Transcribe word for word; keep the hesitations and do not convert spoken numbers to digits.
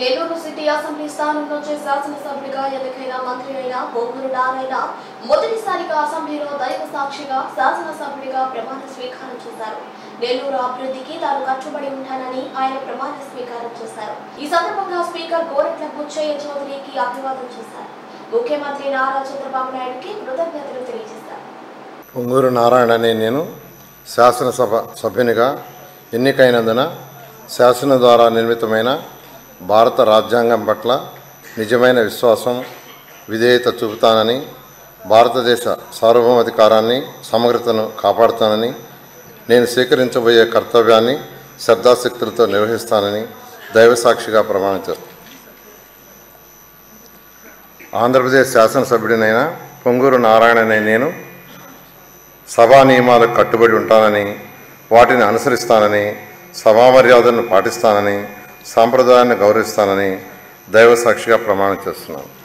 Nellore city assembly స్థానం నుంచి శాసనసభ్యుడిగా ఎన్నికైన మంత్రి అయిన పొంగూరు నారాయణ మొదటిసారిగా అసెంబ్లీలో దైవ సాక్షిగా శాసనసభ్యుడిగా ప్రమాణ స్వీకారం చేశారు. నెల్లూరు అభివృద్ధికి తాను కట్టుబడి ఉంటానని ఆయన ప్రమాణ స్వీకారం చేశారు. ఈ సందర్భంగా స్పీకర్ గోరెట్ల బుచ్చయ్య చౌదరికి అభివాదం చేశారు. ముఖ్యమంత్రి నారా చంద్రబాబు నాయుడుకి కృతజ్ఞతలు తెలియజేశారు. పొంగూరు నారాయణ అనే నేను శాసనసభ సభ్యునిగా ఎన్నికైనందున శాసనం ద్వారా నిర్మితమైన భారత రాజ్యాంగం పట్ల నిజమైన విశ్వాసం, విధేయత చూపుతానని, భారతదేశ సార్వభౌమాధికారాన్ని, సమగ్రతను కాపాడుతానని, నేను స్వీకరించబోయే కర్తవ్యాన్ని శ్రద్ధాశక్తులతో నిర్వహిస్తానని దైవసాక్షిగా ప్రమాణించారు. ఆంధ్రప్రదేశ్ శాసనసభ్యుడినైన పొంగూరు నారాయణ అనే నేను సభా నియమాలకు కట్టుబడి ఉంటానని, వాటిని అనుసరిస్తానని, సభా మర్యాదలను పాటిస్తానని, సాంప్రదాయాన్ని గౌరవిస్తానని దైవసాక్షిగా ప్రమాణం చేస్తున్నాను.